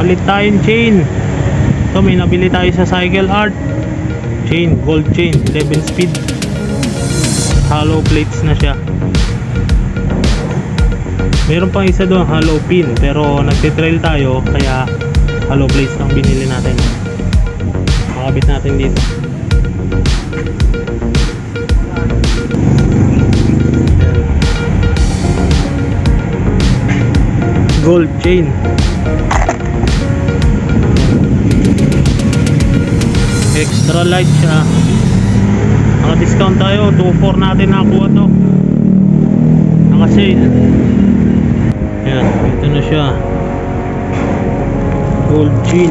palit tayong chain. Ito, may nabili tayo sa Cycle Art. Chain, gold chain, 11 speed. Hollow plates na siya. Meron pang isa doon, hollow pin, pero nagtitrail tayo kaya hollow plates ang binili natin. Makabit natin dito. Gold chain. Extra light siya. Naka-discount tayo, 2.4 natin nakakuha to. Naka-sale. Ayan, ito na siya. Gold chain.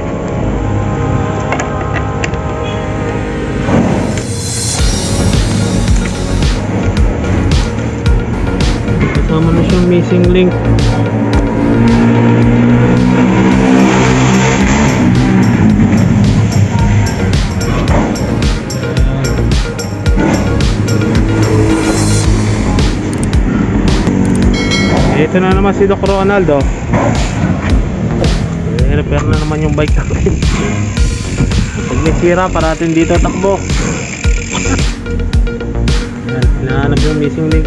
Kasama na siyang missing link. Ito na naman si Doc Ronaldo. Repair na naman yung bike natin. Pag may sira, parating dito takbo. Ayan, hinahanap yung missing link.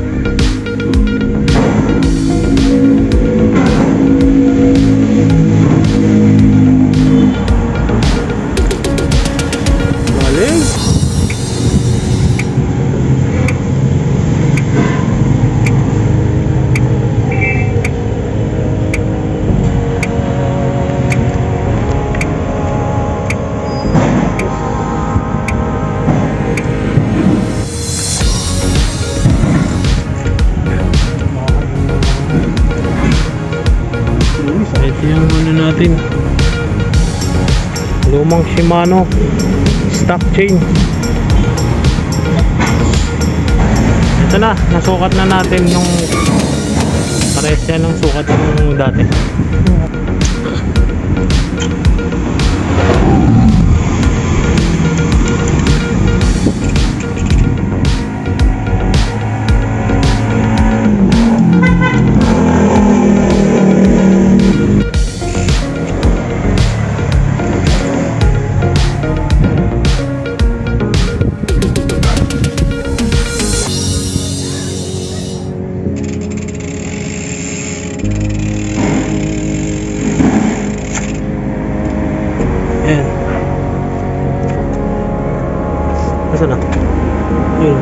Galing. Ito yung ano natin, lumang Shimano stock chain. Ito na, nasukat na natin yung parehas yan ng sukat ng dati. Ayan. Nasaan na? Yun.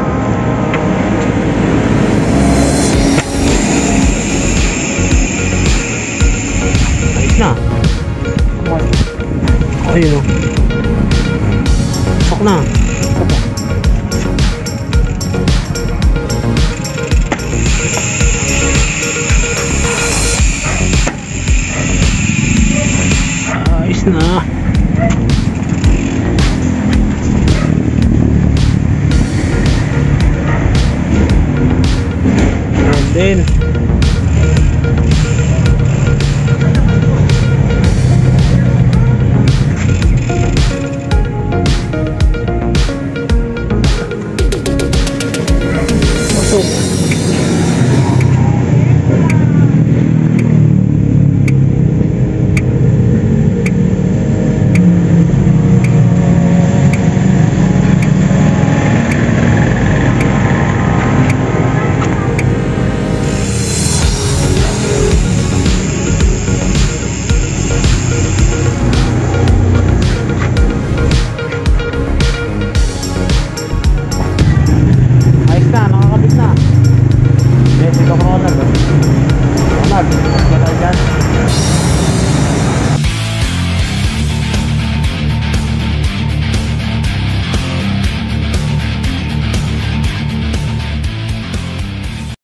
Ayos na. Ayun o. Sok na. Ayos na. And then